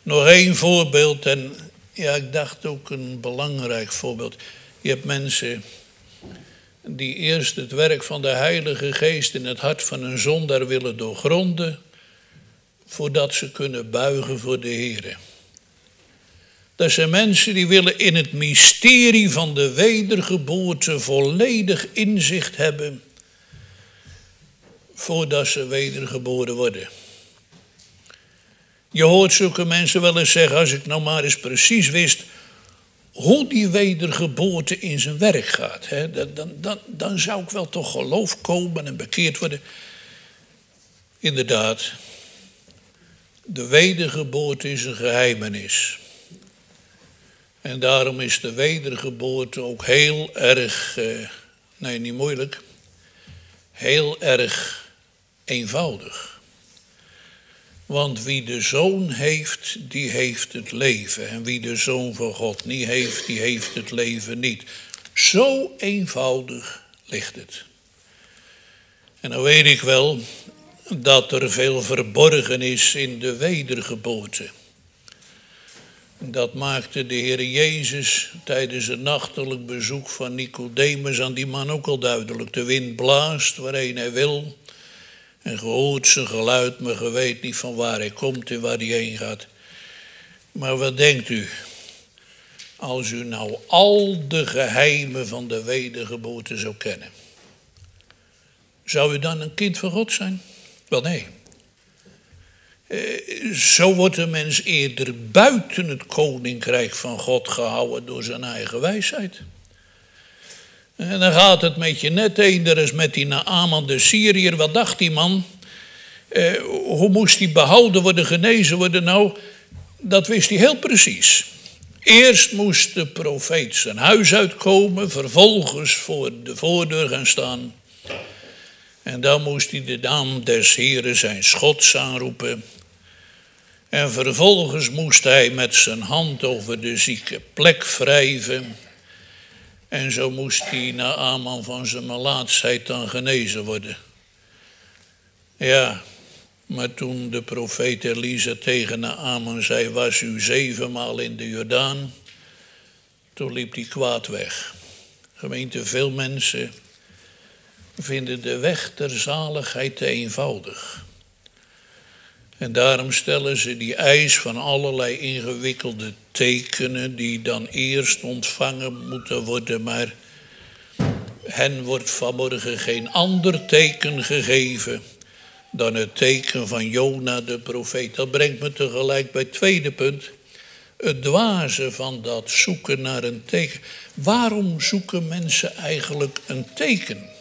Nog één voorbeeld, en ja, ik dacht ook een belangrijk voorbeeld. Je hebt mensen die eerst het werk van de Heilige Geest in het hart van een zondaar willen doorgronden, voordat ze kunnen buigen voor de Heer. Dat zijn mensen die willen in het mysterie van de wedergeboorte volledig inzicht hebben, voordat ze wedergeboren worden. Je hoort zulke mensen wel eens zeggen, als ik nou maar eens precies wist hoe die wedergeboorte in zijn werk gaat, dan zou ik wel toch geloof komen en bekeerd worden. Inderdaad, de wedergeboorte is een geheimenis. En daarom is de wedergeboorte ook heel erg, nee niet moeilijk, heel erg eenvoudig. Want wie de Zoon heeft, die heeft het leven. En wie de Zoon van God niet heeft, die heeft het leven niet. Zo eenvoudig ligt het. En dan weet ik wel dat er veel verborgen is in de wedergeboorte. Dat maakte de Heer Jezus tijdens een nachtelijk bezoek van Nicodemus aan die man ook al duidelijk. De wind blaast waarheen hij wil. En je hoort zijn geluid, maar je weet niet van waar hij komt en waar hij heen gaat. Maar wat denkt u? Als u nou al de geheimen van de wedergeboorte zou kennen. Zou u dan een kind van God zijn? Wel nee. Zo wordt een mens eerder buiten het koninkrijk van God gehouden door zijn eigen wijsheid. En dan gaat het met je net eender als met die Naaman de Syriër. Wat dacht die man? Hoe moest hij behouden worden, genezen worden? Nou, dat wist hij heel precies. Eerst moest de profeet zijn huis uitkomen, vervolgens voor de voordeur gaan staan. En dan moest hij de naam des Heeren zijn schots aanroepen. En vervolgens moest hij met zijn hand over de zieke plek wrijven. En zo moest hij Naaman van zijn melaatsheid dan genezen worden. Ja, maar toen de profeet Elisa tegen Naaman zei, was u 7 maal in de Jordaan, toen liep hij kwaad weg. Gemeente, veel mensen vinden de weg ter zaligheid te eenvoudig. En daarom stellen ze die eis van allerlei ingewikkelde tekenen die dan eerst ontvangen moeten worden. Maar hen wordt vanmorgen geen ander teken gegeven dan het teken van Jona de profeet. Dat brengt me tegelijk bij het tweede punt. Het dwaze van dat zoeken naar een teken. Waarom zoeken mensen eigenlijk een teken?